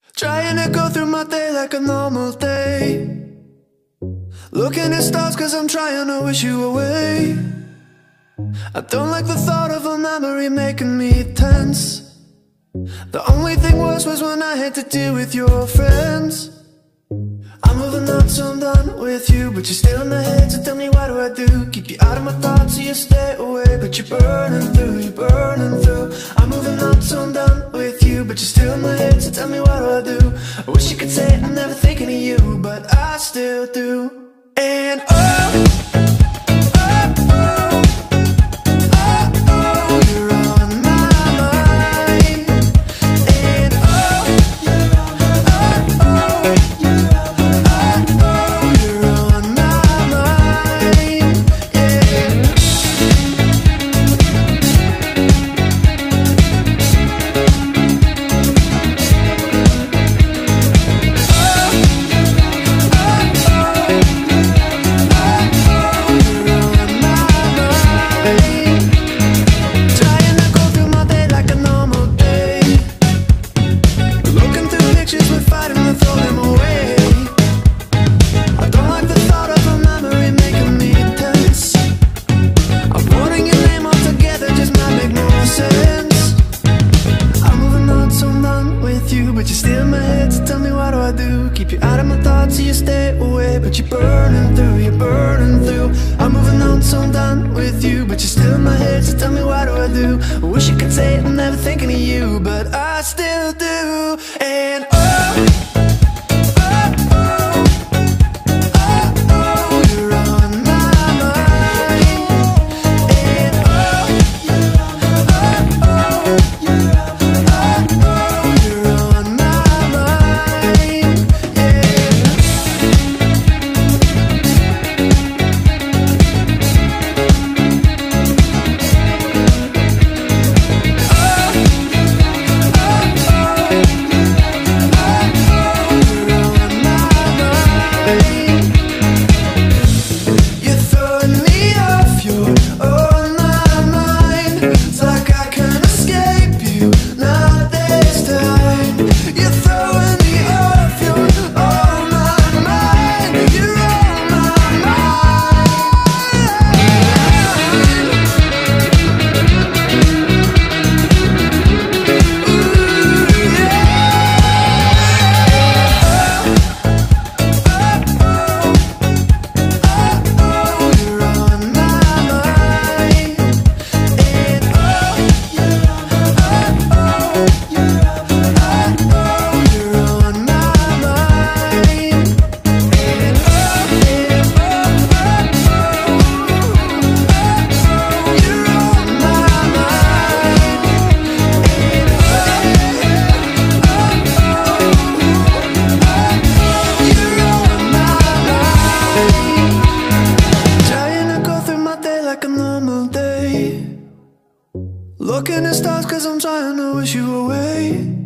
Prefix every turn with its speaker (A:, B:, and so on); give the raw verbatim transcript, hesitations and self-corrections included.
A: Trying to go through my day like a normal day. Looking at stars cause I'm trying to wish you away. I don't like the thought of a memory making me tense. The only thing worse was when I had to deal with your friends. I'm moving on, so I'm done with you, but you're still in my head, so tell me what do I do? Keep you out of my thoughts so you stay away, but you're burning through, you're burning through. I'm moving on, so I'm done with you, but you're still in my head, so tell me what do I do? I wish you could say I'm never thinking of you, but I still do. And oh, but you're still in my head, so tell me what do I do? Keep you out of my thoughts so you stay away, but you're burning through, you're burning through. I'm moving on, so I'm done with you, but you're still in my head, so tell me what do I do? I wish you could say I'm never thinking of you, but I still do. And oh, looking at stars cause I'm trying to wish you away.